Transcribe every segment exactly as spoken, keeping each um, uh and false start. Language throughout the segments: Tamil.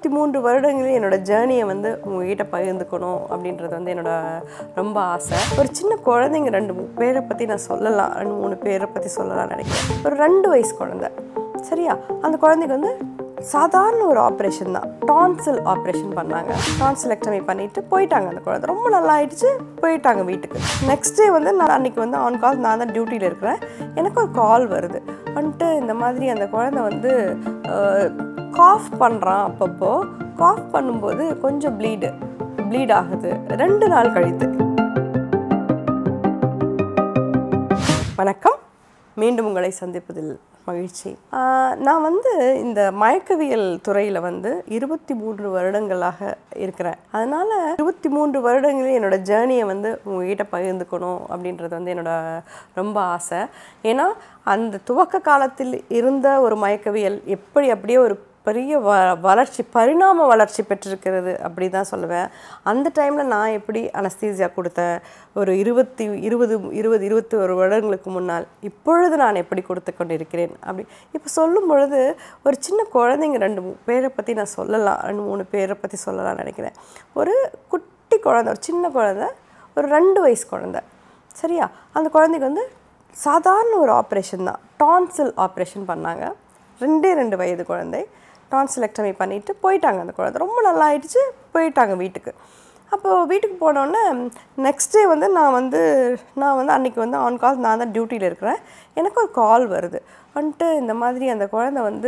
இருபத்தி மூன்று வருடங்களில் என்னோட ஜர்னியை வந்து உங்ககிட்ட பகிர்ந்துக்கணும் அப்படின்றது வந்து என்னோட ரொம்ப ஆசை. ஒரு சின்ன குழந்தைங்க ரெண்டு மூணு பேரை பற்றி நான் சொல்லலாம், ரெண்டு மூணு பேரை பற்றி சொல்லலாம் நினைக்கிறேன். ஒரு ரெண்டு வயசு குழந்தை, சரியா? அந்த குழந்தைக்கு வந்து சாதாரண ஒரு ஆப்ரேஷன் தான், டான்சில் ஆப்ரேஷன் பண்ணாங்க. டான்சிலெக்டமி பண்ணிட்டு போயிட்டாங்க. அந்த குழந்தை ரொம்ப நல்லா ஆயிடுச்சு, போயிட்டாங்க வீட்டுக்கு. நெக்ஸ்ட் டே வந்து நான் அன்றைக்கி வந்து ஆன் கால், நான் தான் டியூட்டியில் இருக்கிறேன். எனக்கு ஒரு கால் வருது வந்துட்டு, இந்த மாதிரி அந்த குழந்தை வந்து காஃப் பண்ணுறான். அப்பப்போ காஃப் பண்ணும்போது கொஞ்சம் ப்ளீடு ப்ளீட் ஆகுது ரெண்டு நாள் கழித்து. வணக்கம், மீண்டும் உங்களை சந்திப்பதில் மகிழ்ச்சி. நான் வந்து இந்த மயக்கவியல் துறையில் வந்து இருபத்தி மூன்று வருடங்களாக இருக்கிறேன். அதனால் இருபத்தி மூன்று வருடங்களில் என்னோட ஜேர்னியை வந்து உங்ககிட்ட பகிர்ந்துக்கணும் அப்படின்றது வந்து என்னோட ரொம்ப ஆசை. ஏன்னா அந்த துவக்க காலத்தில் இருந்த ஒரு மயக்கவியல் எப்படி அப்படியே ஒரு பெரிய வ வளர்ச்சி பரிணாம வளர்ச்சி பெற்றிருக்கிறது அப்படி தான் சொல்லுவேன். அந்த டைமில் நான் எப்படி அனஸ்தீசியா கொடுத்தேன் ஒரு இருபத்தி இருபது இருபது இருபத்தி ஒரு வருடங்களுக்கு முன்னால், இப்பொழுது நான் எப்படி கொடுத்து கொண்டு இருக்கிறேன் அப்படி இப்போ சொல்லும் பொழுது ஒரு சின்ன குழந்தைங்க ரெண்டு மூணு பேரை பற்றி நான் சொல்லலாம், ரெண்டு மூணு பேரை பற்றி சொல்லலாம் நினைக்கிறேன். ஒரு குட்டி குழந்தை, ஒரு சின்ன குழந்தை, ஒரு ரெண்டு வயசு குழந்தை, சரியா? அந்த குழந்தைக்கு வந்து சாதாரண ஒரு ஆப்ரேஷன் தான், டான்சில் ஆப்ரேஷன் பண்ணாங்க. ரெண்டே ரெண்டு வயது குழந்தை, டான்சிலெக்டமி பண்ணிவிட்டு போயிட்டாங்க. அந்த குழந்தை ரொம்ப நல்லா ஆயிடுச்சு, போயிட்டாங்க வீட்டுக்கு. அப்போது வீட்டுக்கு போனோடனே நெக்ஸ்ட் டே வந்து நான் வந்து நான் வந்து அன்றைக்கி வந்து ஆன் கால், நான் தான் டியூட்டியில் இருக்கிறேன். எனக்கு ஒரு கால் வருது வந்துட்டு, இந்த மாதிரி அந்த குழந்தை வந்து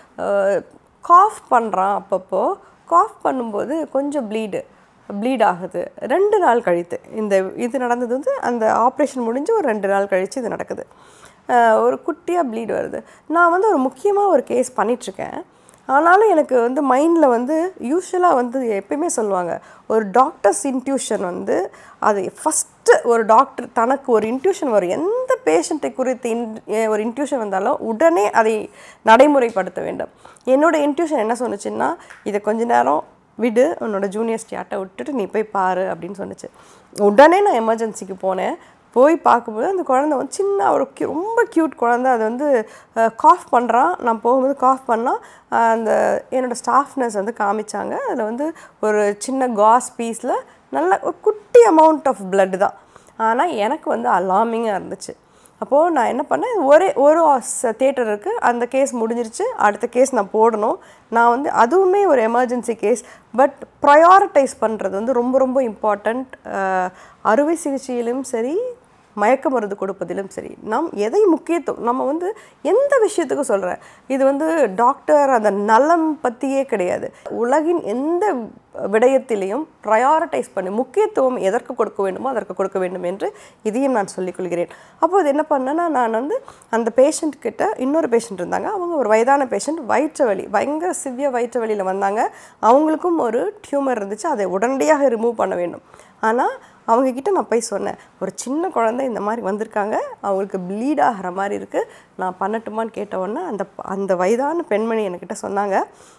காஃப் பண்ணுறான். அப்பப்போ காஃப் பண்ணும்போது கொஞ்சம் ப்ளீடு ப்ளீட் ஆகுது ரெண்டு நாள் கழித்து. இந்த இது நடந்தது வந்து அந்த ஆப்ரேஷன் முடிஞ்சு ஒரு ரெண்டு நாள் கழித்து இது நடக்குது. ஒரு குட்டியாக ப்ளீட் வருது. நான் வந்து ஒரு முக்கியமாக ஒரு கேஸ் பண்ணிகிட்ருக்கேன். ஆனாலும் எனக்கு வந்து மைண்டில் வந்து யூஸ்வலாக வந்து எப்பயுமே சொல்லுவாங்க, ஒரு டாக்டர்ஸ் இன்ட்யூஷன் வந்து அது ஃபஸ்ட்டு ஒரு டாக்டர் தனக்கு ஒரு இன்ட்யூஷன் வரும். எந்த பேஷண்ட்டை குறித்து இன் ஒரு இன்ட்யூஷன் வந்தாலும் உடனே அதை நடைமுறைப்படுத்த வேண்டும். என்னோடய இன்ட்யூஷன் என்ன சொன்னிச்சுன்னா, இதை கொஞ்ச நேரம் விடு, உன்னோட ஜூனியர்ஸ் யார்ட்ட விட்டுட்டு நீ போய் பாரு அப்படின்னு சொன்னிச்சு. உடனே நான் எமர்ஜென்சிக்கு போனேன். போய் பார்க்கும்போது அந்த குழந்தை வந்து சின்ன ஒரு க்யூ ரொம்ப க்யூட் குழந்தை. அது வந்து காஃப் பண்ணுறான். நான் போகும்போது காஃப் பண்ணால் அந்த என்னோடய ஸ்டாஃப் நர்ஸ் வந்து காமிச்சாங்க. அதில் வந்து ஒரு சின்ன காஸ் பீஸில் நல்ல ஒரு குட்டி அமௌண்ட் ஆஃப் பிளட் தான். ஆனால் எனக்கு வந்து அலார்மிங்காக இருந்துச்சு. அப்போது நான் என்ன பண்ணேன், ஒரே ஒரு தியேட்டர் இருக்குது, அந்த கேஸ் முடிஞ்சிருச்சு, அடுத்த கேஸ் நான் போடணும். நான் வந்து அதுவுமே ஒரு எமர்ஜென்சி கேஸ், பட் ப்ரையாரிட்டைஸ் பண்ணுறது வந்து ரொம்ப ரொம்ப இம்பார்ட்டண்ட். அறுவை சிகிச்சையிலும் சரி, மயக்க மருந்து கொடுப்பதிலும் சரி, நம் எதை முக்கியத்துவம் நம்ம வந்து எந்த விஷயத்துக்கும் சொல்கிறேன், இது வந்து டாக்டர் அந்த நலம் பற்றியே கிடையாது. உலகின் எந்த விடயத்திலையும் ப்ரையாரிட்டைஸ் பண்ணி முக்கியத்துவம் எதற்கு கொடுக்க வேண்டுமோ அதற்கு கொடுக்க வேண்டும் என்று இதையும் நான் சொல்லிக்கொள்கிறேன். அப்போது என்ன பண்ணேன்னா, நான் வந்து அந்த பேஷண்ட் கிட்ட இன்னொரு பேஷண்ட் இருந்தாங்க. அவங்க ஒரு வயதான பேஷண்ட், வயிற்று வலி, பயங்கர சிவியர் வயிற்று வலியில் வந்தாங்க. அவங்களுக்கும் ஒரு டியூமர் இருந்துச்சு, அதை உடனடியாக ரிமூவ் பண்ண வேண்டும். ஆனால் அவங்கக்கிட்ட நான் போய் சொன்னேன், ஒரு சின்ன குழந்தை இந்த மாதிரி வந்திருக்காங்க, அவங்களுக்கு ப்ளீட் ஆகிற மாதிரி இருக்குது, நான் பண்ணட்டுமான்னு கேட்டவுடனே அந்த அந்த வயதான பெண்மணி என்கிட்ட சொன்னாங்க,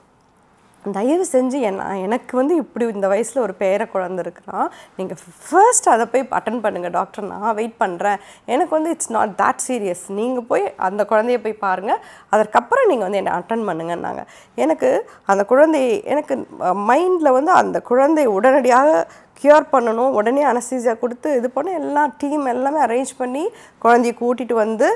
தயவு செஞ்சு என்ன எனக்கு வந்து இப்படி இந்த வயசில் ஒரு பேர குழந்தை இருக்கிறான், நீங்கள் ஃபர்ஸ்ட் அதை போய் அட்டன் பண்ணுங்கள் டாக்டர், நான் வெயிட் பண்ணுறேன், எனக்கு வந்து இட்ஸ் நாட் தேட் சீரியஸ், நீங்கள் போய் அந்த குழந்தைய போய் பாருங்கள், அதற்கப்புறம் நீங்கள் வந்து என்னை அட்டன் பண்ணுங்கன்னாங்க. எனக்கு அந்த குழந்தை எனக்கு மைண்டில் வந்து அந்த குழந்தைய உடனடியாக க்யூர் பண்ணணும், உடனே அனஸ்தீசியா கொடுத்து இது பண்ண எல்லாம் டீம் எல்லாமே அரேஞ்ச் பண்ணி குழந்தைய கூட்டிகிட்டு வந்து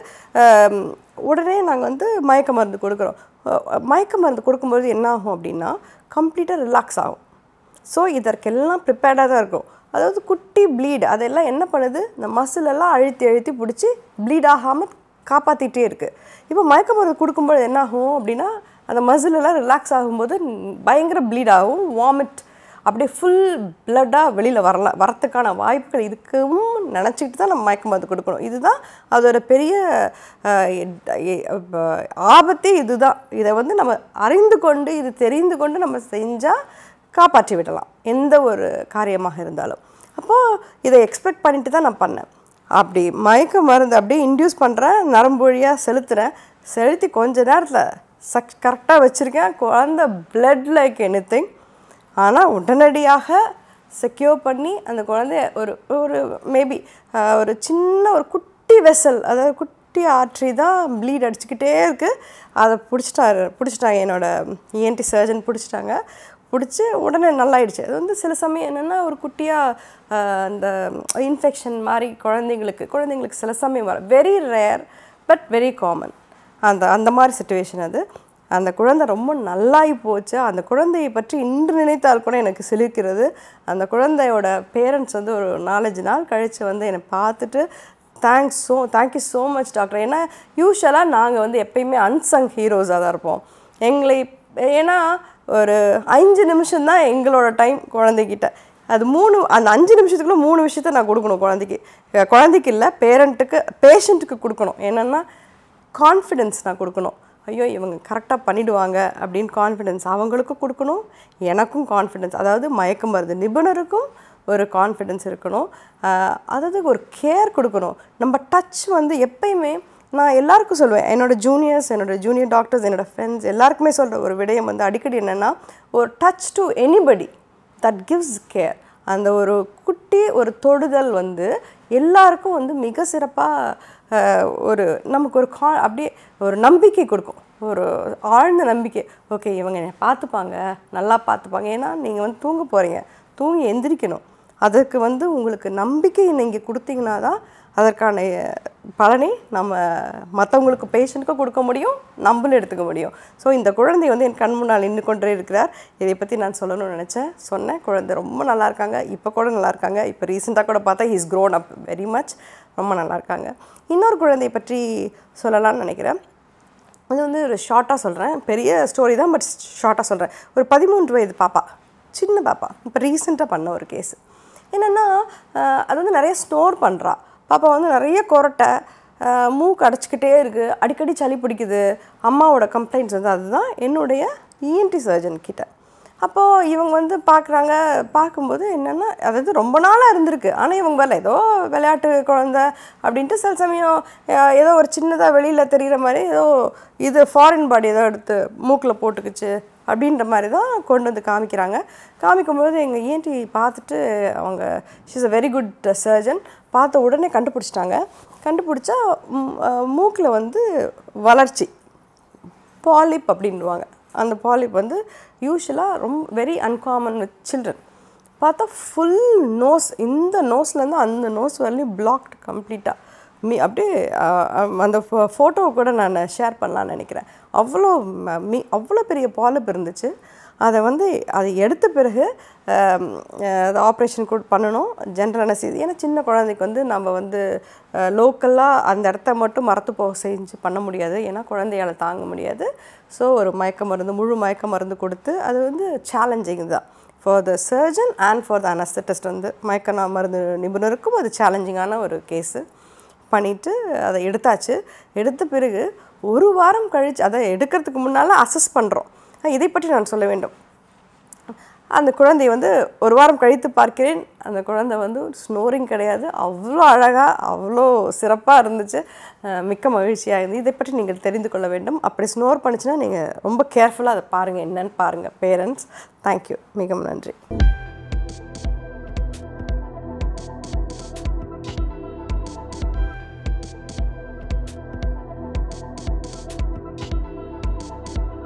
உடனே நாங்கள் வந்து மயக்க மருந்து கொடுக்குறோம். மயக்க மருந்து கொடுக்கும்போது என்ன ஆகும் அப்படின்னா, கம்ப்ளீட்டாக ரிலாக்ஸ் ஆகும். ஸோ இதற்கெல்லாம் ப்ரிப்பேர்டாக தான் இருக்கும். அதாவது குட்டி ப்ளீட் அதெல்லாம் என்ன பண்ணுது, இந்த மசிலெல்லாம் அழுத்தி அழுத்தி பிடிச்சி ப்ளீட் ஆகாமல் காப்பாற்றிட்டே இருக்குது. இப்போ மயக்க மருந்து கொடுக்கும்போது என்ன ஆகும் அப்படின்னா, அந்த மசிலெல்லாம் ரிலாக்ஸ் ஆகும்போது பயங்கர ப்ளீட் ஆகும், வாமிட் அப்படியே ஃபுல் பிளட்டாக வெளியில் வரலாம், வரத்துக்கான வாய்ப்புகள் இதுக்கும் நினச்சிக்கிட்டு தான் நம்ம மயக்க மருந்து கொடுக்கணும். இதுதான் அதோட பெரிய ஆபத்தே இதுதான். இதை வந்து நம்ம அறிந்து கொண்டு இது தெரிந்து கொண்டு நம்ம செஞ்சால் காப்பாற்றி விடலாம் எந்த ஒரு காரியமாக இருந்தாலும். அப்போது இதை எக்ஸ்பெக்ட் பண்ணிட்டு தான் நான் பண்ணேன். அப்படி மயக்க மருந்து அப்படியே இன்டியூஸ் பண்ணுறேன், நரம்பு வழியாக செலுத்துகிறேன். செலுத்தி கொஞ்ச நேரத்தில் சக் கரெக்டாக வச்சுருக்கேன். குழந்த பிளட் லைக் எனி திங். ஆனால் உடனடியாக செக்யூர் பண்ணி அந்த குழந்தைய ஒரு ஒரு மேபி ஒரு சின்ன ஒரு குட்டி வெசல், அதாவது குட்டி குட்டி ஆர்ட்ரி தான் ப்ளீட் அடிச்சுக்கிட்டே இருக்குது. அதை பிடிச்சிட்டாரு பிடிச்சிட்டாங்க என்னோடய இஎன்டி சர்ஜன் பிடிச்சிட்டாங்க. பிடிச்சி உடனே நல்லாயிடுச்சு. அது வந்து சில சமயம் என்னென்னா ஒரு குட்டியாக அந்த இன்ஃபெக்ஷன் மாதிரி குழந்தைங்களுக்கு குழந்தைங்களுக்கு சில சமயம் வர very rare but very common. அந்த அந்த மாதிரி சிச்சுவேஷன் அது. அந்த குழந்தை ரொம்ப நல்லாகி போச்சு. அந்த குழந்தையை பற்றி இன்று நினைத்தால் கூட எனக்கு சிலிர்க்கிறது. அந்த குழந்தையோட பேரண்ட்ஸ் வந்து ஒரு நாலஞ்சு நாள் கழித்து வந்து என்னை பார்த்துட்டு thanks so thank you so much doctor. ஏன்னா யூஸ்வலாக நாங்கள் வந்து எப்பயுமே அன்சங் ஹீரோஸாக தான் இருப்போம். எங்களை ஏன்னா ஒரு அஞ்சு நிமிஷம்தான் எங்களோட டைம் குழந்தைகிட்ட. அது மூணு அந்த அஞ்சு நிமிஷத்துக்குள்ளே மூணு விஷயத்த நான் கொடுக்கணும் குழந்தைக்கு. குழந்தைக்கு இல்லை, பேரண்ட்டுக்கு பேஷண்ட்டுக்கு கொடுக்கணும். என்னென்னா கான்ஃபிடென்ஸ் நான் கொடுக்கணும். ஐயோ இவங்க கரெக்டாக பண்ணிவிடுவாங்க அப்படின்னு கான்ஃபிடென்ஸ் அவங்களுக்கும் கொடுக்கணும், எனக்கும் கான்ஃபிடென்ஸ். அதாவது மயக்க மருந்து நிபுணருக்கும் ஒரு கான்ஃபிடென்ஸ் இருக்கணும். அதாவது ஒரு கேர் கொடுக்கணும். நம்ம டச் வந்து எப்பயுமே நான் எல்லாருக்கும் சொல்லுவேன், என்னோடய ஜூனியர்ஸ் என்னோடய ஜூனியர் டாக்டர்ஸ் என்னோடய ஃப்ரெண்ட்ஸ் எல்லாருக்குமே சொல்கிற ஒரு விடயம் வந்து அடிக்கடி என்னென்னா ஒரு touch to anybody that gives care. அந்த ஒரு குட்டி ஒரு தொடுதல் வந்து எல்லாருக்கும் வந்து மிக சிறப்பாக ஒரு நமக்கு ஒரு கா அப்படியே ஒரு நம்பிக்கை கொடுக்கும், ஒரு ஆழ்ந்த நம்பிக்கை. ஓகே இவங்க என்னை பார்த்துப்பாங்க, நல்லா பார்த்துப்பாங்க. ஏன்னா நீங்கள் வந்து தூங்க போகிறீங்க, தூங்கி எந்திரிக்கணும். அதுக்கு வந்து உங்களுக்கு நம்பிக்கை நீங்கள் கொடுத்தீங்கன்னா தான் அதற்கான பலனை நம்ம மற்றவங்களுக்கு பேஷண்ட்டுக்கும் கொடுக்க முடியும், நம்மளும் எடுத்துக்க முடியும். ஸோ இந்த குழந்தை வந்து என் கண் முன்னால் நின்று கொண்டே இருக்கிறார். இதை பற்றி நான் சொல்லணும்னு நினச்சேன், சொன்னேன். குழந்தை ரொம்ப நல்லா இருக்காங்க, இப்போ கூட நல்லா இருக்காங்க. இப்போ ரீசெண்டாக கூட பார்த்தா he's grown up very much, ரொம்ப நல்லா இருக்காங்க. இன்னொரு குழந்தையை பற்றி சொல்லலாம்னு நினைக்கிறேன். அது வந்து ஒரு ஷார்ட்டாக சொல்கிறேன், பெரிய ஸ்டோரி தான் பட் ஷார்ட்டாக சொல்கிறேன். ஒரு பதிமூன்று வயது பாப்பா, சின்ன பாப்பா, இப்போ ரீசெண்டாக பண்ண ஒரு கேஸு. என்னென்னா அது வந்து நிறைய ஸ்னோர் பண்ணுறா பாப்பா, வந்து நிறைய கொரட்டை, மூக்கு அடைச்சிக்கிட்டே இருக்குது, அடிக்கடி சளி பிடிக்குது. அம்மாவோட கம்ப்ளைண்ட்ஸ் வந்து அதுதான் என்னுடைய இஎன்டி சர்ஜன் கிட்ட. அப்போது இவங்க வந்து பார்க்குறாங்க, பார்க்கும்போது என்னென்னா அதாவது ரொம்ப நாளாக இருந்திருக்கு. ஆனால் இவங்க வரல, ஏதோ விளையாட்டு குழந்தை அப்படின்ட்டு சில சமயம் ஏதோ ஒரு சின்னதாக வெளியில் தெரிகிற மாதிரி ஏதோ இது ஃபாரின் பாடி ஏதோ எடுத்து மூக்கில் போட்டுக்குச்சு அப்படின்ற மாதிரி தான் கொண்டு வந்து காமிக்கிறாங்க. காமிக்கும்போது எங்கள் இஎன்டி பார்த்துட்டு அவங்க she's a very good surgeon, பார்த்த உடனே கண்டுபிடிச்சிட்டாங்க. கண்டுபிடிச்சா மூக்கில் வந்து வளர்ச்சி பாலிப் அப்படின்வாங்க. அந்த பாலிப் வந்து யூஸ்வலாக ரொம்ப வெரி அன்காமன் வித் சில்ட்ரன். பார்த்தா ஃபுல் நோஸ், இந்த நோஸ்லேருந்து அந்த நோஸ் வரலையும் பிளாக்டு கம்ப்ளீட்டாக. மீ அப்படியே அந்த ஃபோட்டோவை கூட நான் ஷேர் பண்ணலான்னு நினைக்கிறேன். அவ்வளோ மீ அவ்வளோ பெரிய பாலிப் இருந்துச்சு. அதை வந்து அதை எடுத்த பிறகு அது ஆப்ரேஷன் கூட பண்ணணும், ஜென்ரல் அனஸ்தீசியா. ஏன்னா சின்ன குழந்தைக்கு வந்து நம்ம வந்து லோக்கலாக அந்த இடத்த மட்டும் மரத்து போக செஞ்சு பண்ண முடியாது, ஏன்னா குழந்தையால் தாங்க முடியாது. ஸோ ஒரு மயக்க மருந்து, முழு மயக்க மருந்து கொடுத்து அது வந்து சேலஞ்சிங் தான் for the surgeon and for the anaesthetist. வந்து மயக்க மருந்து நிபுணருக்கும் அது சேலஞ்சிங்கான ஒரு கேஸு. பண்ணிவிட்டு அதை எடுத்தாச்சு. எடுத்த பிறகு ஒரு வாரம் கழித்து, அதை எடுக்கிறதுக்கு முன்னால் அசஸ் பண்ணுறோம். இதை பற்றி நான் சொல்ல வேண்டும். அந்த குழந்தை வந்து ஒரு வாரம் கழித்து பார்க்கிறேன், அந்த குழந்தை வந்து ஸ்னோரிங் கிடையாது, அவ்வளோ அழகாக அவ்வளோ சிறப்பாக இருந்துச்சு. மிக்க மகிழ்ச்சியாக இருந்து. இதை பற்றி நீங்கள் தெரிந்து கொள்ள வேண்டும். அப்படி ஸ்னோர் பண்ணிச்சுன்னா நீங்கள் ரொம்ப கேர்ஃபுல்லாக அதை பாருங்கள், என்னன்னு பாருங்கள் பேரண்ட்ஸ். தேங்க்யூ, மிகவும் நன்றி.